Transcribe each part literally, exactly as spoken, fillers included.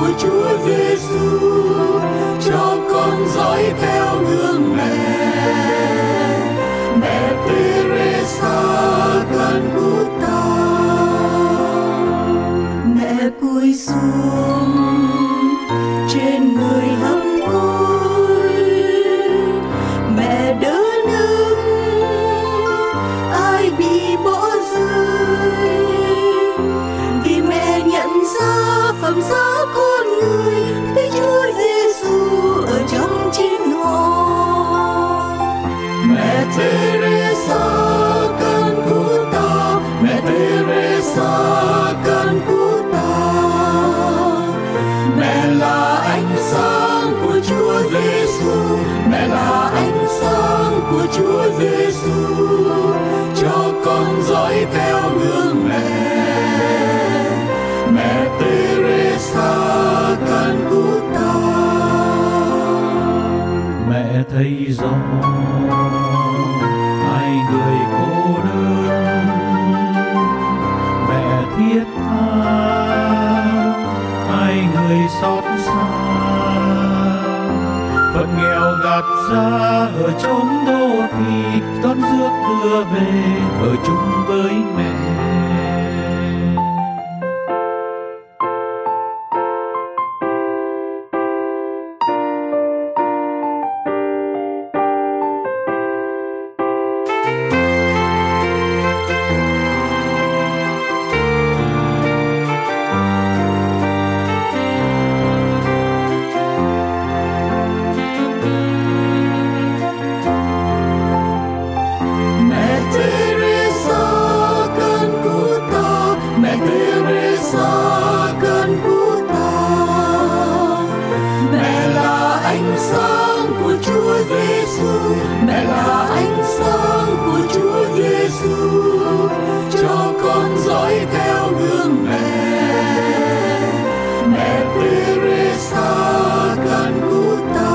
của Chúa Giêsu, cho con dõi theo gương mẹ. Mẹ Teresa CALCUTTA, mẹ cúi xuống trên người hâm hối, mẹ đỡ nâng ai bị bỏ rơi, vì mẹ nhận ra phẩm giá con người thấy Chúa Giêsu ở trong chính họ. Mẹ Teresa CALCUTTA, mẹ Teresa CALCUTTA, mẹ là ánh sáng của Chúa Giêsu, mẹ là ánh sáng của Chúa Giêsu, cho con dõi theo gương mẹ. Mẹ Teresa CALCUTTA, mẹ thấy rõ hai người cô đơn, mẹ thiết tha hai người xót xa, phận nghèo gạt ra ở chốn đô thị, đón rước đưa về ở chung với mẹ. Mẹ là ánh sáng của Chúa Giêsu, cho con dõi theo gương mẹ. Mẹ Teresa CALCUTTA,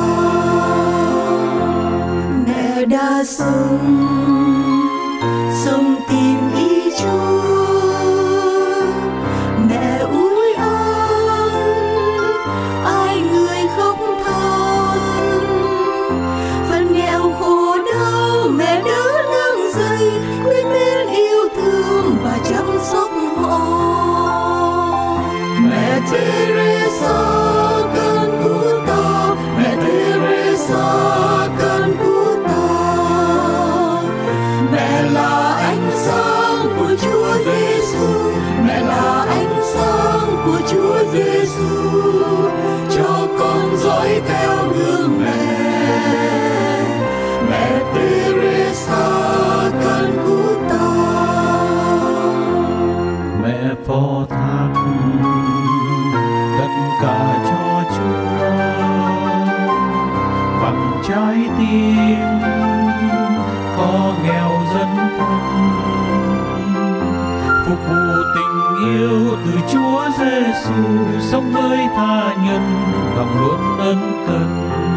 mẹ đã sống sống tìm ý Chúa, mẹ ủi an ai người khóc than, phần nghèo khổ đau mẹ đỡ nâng dậy, quyến mến yêu thương và chăm sóc họ. Mẹ Teresa CALCUTTA, mẹ Teresa CALCUTTA, mẹ là ánh sáng của Chúa Giêsu, mẹ là ánh sáng của Chúa Giêsu, cho con dõi theo gương mẹ. Mẹ Teresa CALCUTTA, mẹ phó thác tất cả cho Chúa bằng trái tim khó nghèo dân thân, phục vụ tình yêu từ Chúa Giêsu, sống với tha nhân lòng luôn ân cần.